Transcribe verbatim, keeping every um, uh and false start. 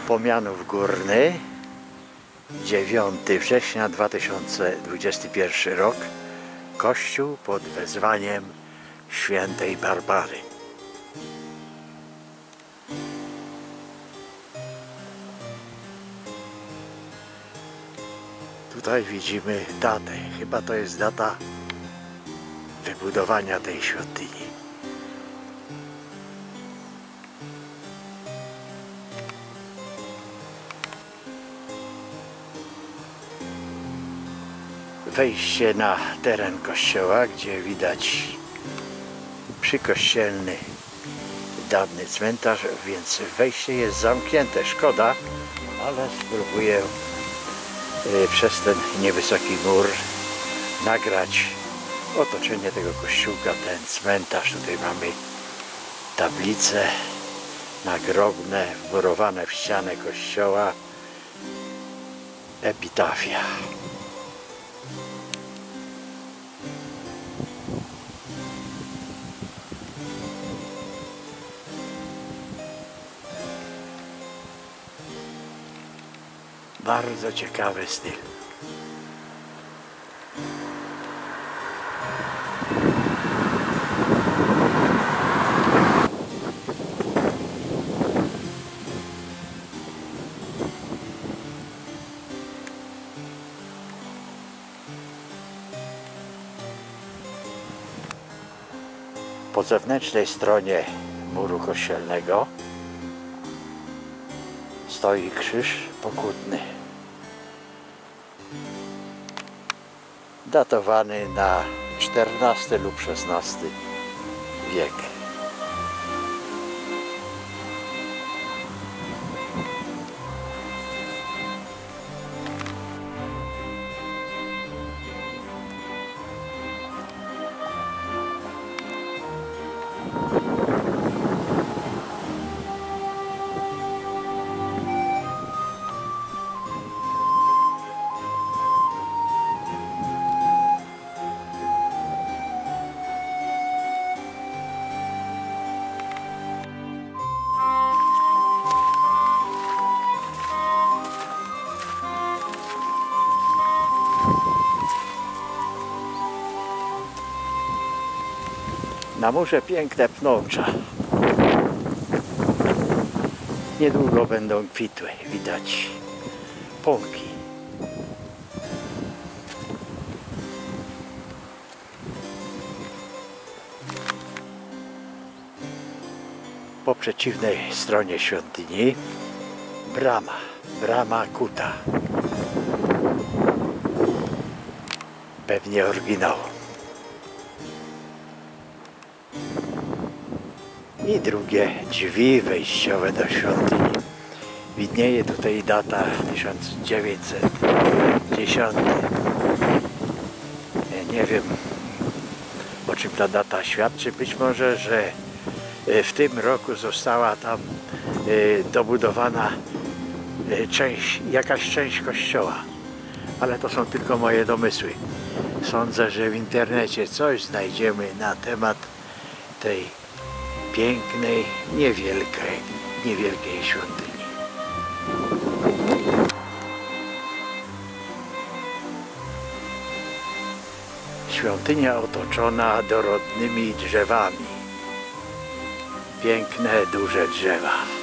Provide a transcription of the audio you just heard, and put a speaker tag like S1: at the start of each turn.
S1: Pomianów Górny, dziewiątego września dwa tysiące dwudziesty pierwszy rok. Kościół pod wezwaniem świętej Barbary. Tutaj widzimy datę. Chyba to jest data wybudowania tej świątyni. Wejście na teren kościoła, gdzie widać przykościelny dawny cmentarz, więc wejście jest zamknięte. Szkoda, ale spróbuję przez ten niewysoki mur nagrać otoczenie tego kościółka, ten cmentarz. Tutaj mamy tablice nagrobne wmurowane w ścianę kościoła, epitafia. Bardzo ciekawy styl. Po zewnętrznej stronie muru kościelnego stoi krzyż pokutny, datowany na czternasty lub szesnasty wiek. Na murze piękne pnącza. Niedługo będą kwitły, widać pąki. Po przeciwnej stronie świątyni brama, brama kuta. Pewnie oryginał. I drugie drzwi wejściowe do świątyni. Widnieje tutaj data tysiąc dziewięćset dziesiąty. Nie wiem, o czym ta data świadczy. Być może, że w tym roku została tam dobudowana część, jakaś część kościoła. Ale to są tylko moje domysły. Sądzę, że w internecie coś znajdziemy na temat tej pięknej, niewielkiej, niewielkiej świątyni. Świątynia otoczona dorodnymi drzewami. Piękne, duże drzewa.